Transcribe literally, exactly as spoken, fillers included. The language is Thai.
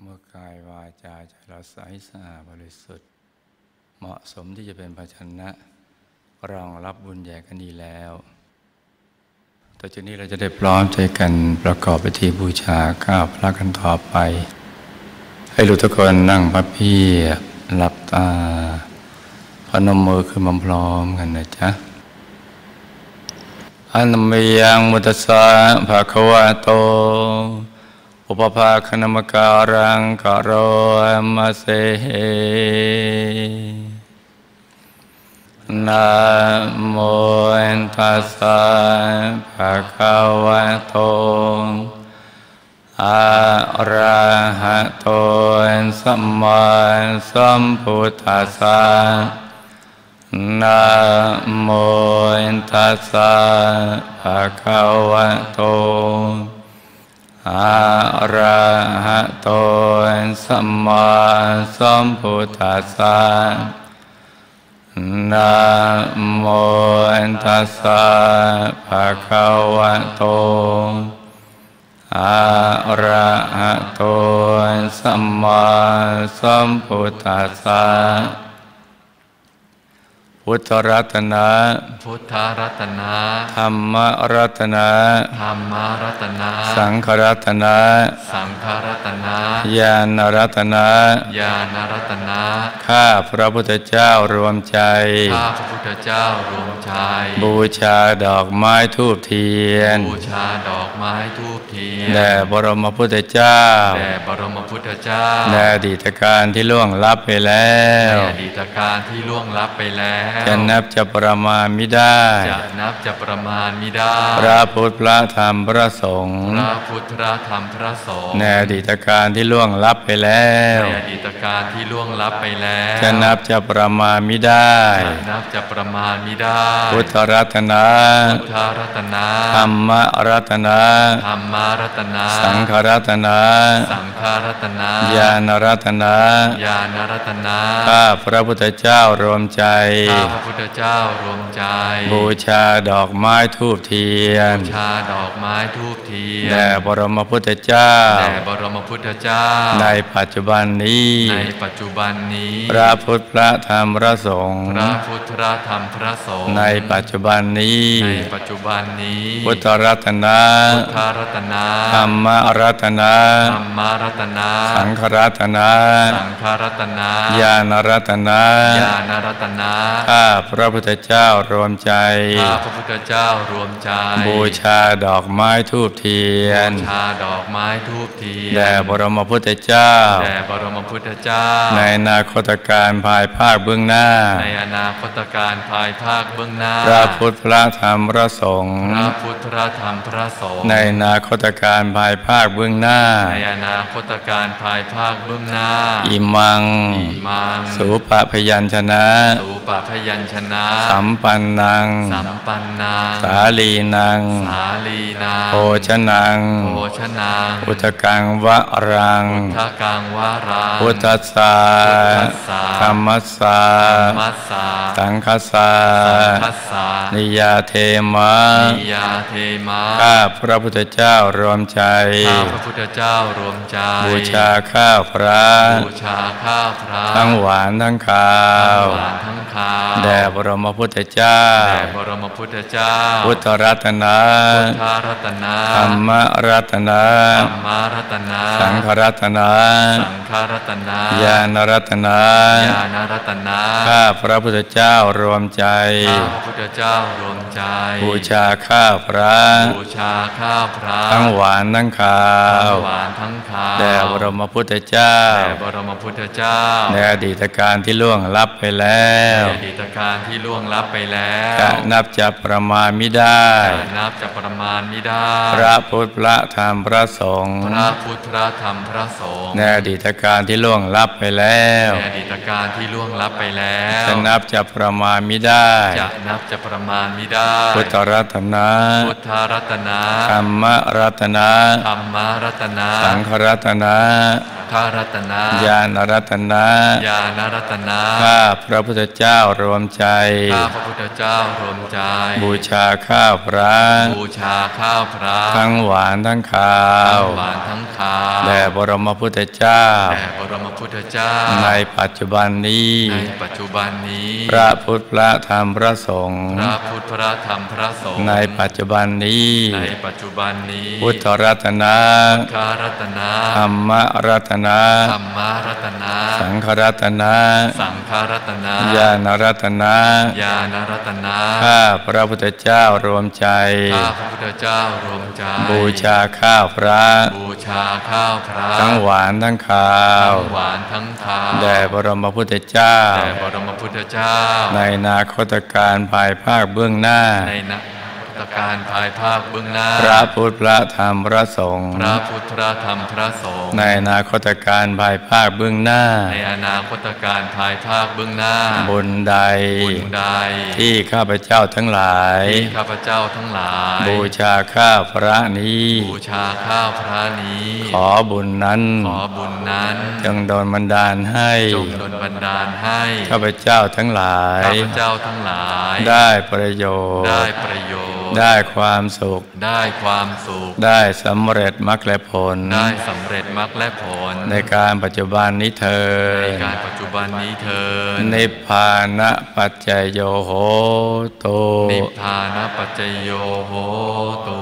เมื่อกายวาจาใจเราใสสะอาดบริสุทธิ์เหมาะสมที่จะเป็นภาชนะรองรับบุญใหญ่กันดีแล้วต่อจากนี้เราจะได้พร้อมใจกันประกอบพิธีบูชาข้าพระกันต่อไปให้ลูกทุกคนนั่งพับเพียบหลับตาพนมมือขึ้นพร้อมกันนะจ๊ะอะนะโมยังมุตตสะภะคะวะโตอุปภาคณมการังกะโรมะเสนะโมตัสสะภะคะวะโตอะระหะโตสัมมาสัมพุทธัสสะนะโมตัสสะภะคะวะโตอะระหะโตสัมมาสัมพุทธัสสะนะโมตัสสะภะคะวะโตอะระหะโตสัมมาสัมพุทธัสสะพุทธรัตนะพุทธรัตนะธัมมรัตนะธัมมรัตนะสังฆรัตนะสังฆรัตนะญาณรัตนะญาณรัตนะข้าพระพุทธเจ้ารวมใจข้าพระพุทธเจ้ารวมใจบูชาดอกไม้ธูปเทียนบูชาดอกไม้ธูปเทียนแด่บรมพุทธเจ้าแด่บรมพุทธเจ้าในอดีตการที่ล่วงลับไปแล้วในอดีตการที่ล่วงลับไปแล้วจะนับจะประมาณมิได้จะนับจะประมาณมิได้พระพุทธพระธรรมพระสงฆ์พระพุทธพระธรรมพระสงฆ์ในอดีตการที่ล่วงลับไปแล้วในอดีตการที่ล่วงลับไปแล้วจะนับจะประมาณมิได้จะนับจะประมาณมิได้พุทธรัตนะพุทธรัตนะธัมมรัตนะธัมมรัตนะสังฆรัตนะสังฆรัตนะญาณรัตนะญาณรัตนะข้าพระพุทธเจ้ารวมใจข้าพระพุทธเจ้ารวมใจบูชาดอกไม้ธูปเทียนบูชาดอกไม้ธูปเทียนแด่บรมพุทธเจ้าแด่บรมพุทธเจ้าในปัจจุบันนี้ในปัจจุบันนี้พระพุทธพระธรรมพระสงฆ์พระพุทธพระธรรมพระสงฆ์ในปัจจุบันนี้ในปัจจุบันนี้พุทธรัตนะพุทธรัตนะธัมมรัตนะธัมมรัตนะสังฆรัตนะสังฆรัตนะญาณรัตนะญาณรัตนะข้าพระพุทธเจ้ารวมใจข้าพระพุทธเจ้ารวมใจบูชาดอกไม้ธูปเทียนบูชาดอกไม้ธูปเทียนแด่บรมพุทธเจ้าแด่บรมพุทธเจ้าในอนาคตการภายภาคเบื้องหน้าในอนาคตการภายภาคเบื้องหน้าพระพุทธพระธรรมพระสงฆ์พระพุทธพระธรรมพระสงฆ์ในอนาคตการภายภาคเบื้องหน้าในอนาคตการภายภาคเบื้องหน้าอิมังอิมังสุปะพยัญชนะสุปะพยัญชนะสัมปันนังสัมปันนังสาลีนังสาลีนังโภชนังโภชนังอุทกังวะรังอุทกังวะรังพุทธัสสะธัมมัสสะสังฆัสสะนิยาเทมะนิยาเทมะข้าพระพุทธเจ้ารวมใจข้าพระพุทธเจ้ารวมใจบูชาข้าวพระบูชาข้าวพระทั้งหวานทั้งคาวหวานทั้งคาวแด่บรมพุทธเจ้าแด่บรมพุทธเจ้าพุทธรัตนะพุทธรัตนะธัมมรัตนะธัมมรัตนะสังฆรัตนะสังฆรัตนะญาณรัตนะญาณรัตนะข้าพระพุทธเจ้ารวมใจข้าพระพุทธเจ้ารวมใจบูชาข้าวพระบูชาข้าวพระทั้งหวานทั้งคาวทั้งหวานทั้งคาวแด่บรมพุทธเจ้าแด่บรมพุทธเจ้าในอดีตการที่ล่วงลับไปแล้วในอดีตการที่ล่วงลับไปแล้วจะนับจะประมาณมิได้จะนับจะประมาณมิได้พระพุทธพระธรรมพระสงฆ์พระพุทธพระธรรมพระสงฆ์ในอดีตการที่ล่วงลับไปแล้วในอดีตการที่ล่วงลับไปแล้วจะนับจะประมาณมิได้จะนับจะประมาณมิได้พุทธรัตนะพุทธรัตนะธัมมรัตนะธัมมรัตนะสังฆรัตนะฆฆรัตนะญาณรัตนะญาณรัตนะข้าพระพุทธเจ้ารวมใจข้าพระพุทธเจ้ารวมใจบูชาข้าวพระบูชาข้าวพระทั้งหวานทั้งคาทั้วงหวานทั้งคาวแด่บรมพุทธเจ้าแด่บรมพุทธเจ้าในปัจจุบันนี้ในปัจจุบันนี้พระพุทธพระธรรมพระสงฆ์พระพุทธพระธรรมพระสงฆ์ในปัจจุบันนี้ในปัจจุบันนี้พุทธรัตนะคารัตนะธรรมรัตนะธรรมรัตนะสังฆรัตนะสังฆรัตนะญาณรัตนะญาณรัตนะข้าพระพุทธเจ้ารวมใจข้าพระพุทธเจ้ารวมใจบูชาข้าวพระบูชาข้าวพระทั้งหวานทั้งคาทั้วงหวานทั้งคาวแด่บรมพุทธเจ้าแด่บรมพุทธเจ้าในอนาคตการภายภาคเบื้องหน้าในนักการภายภาคเบื้องหน้าพระพุทธพระธรรมพระสงฆ์พระพุทธพระธรรมพระสงฆ์ในอนาคตการภายภาคเบื้องหน้าในอนาคตการภายภาคเบื้องหน้าบุญใดบุญใดที่ข้าพเจ้าทั้งหลายที่ข้าพเจ้าทั้งหลายบูชาข้าวพระนี้บูชาข้าวพระนี้ขอบุญนั้นขอบุญนั้นจงโดนบันดาลให้จงดลบันดาลให้ข้าพเจ้าทั้งหลายข้าพเจ้าทั้งหลายได้ประโยชน์ได้ประโยชน์ได้ความสุขได้ความสุขได้สำเร็จมรรคและผลได้สำเร็จมรรคและผลในการปัจจุบันนี้เธอในการปัจจุบันนี้เถิดนิพพานะปัจจยโยโหตุนิพพานปัจจโยโหตุ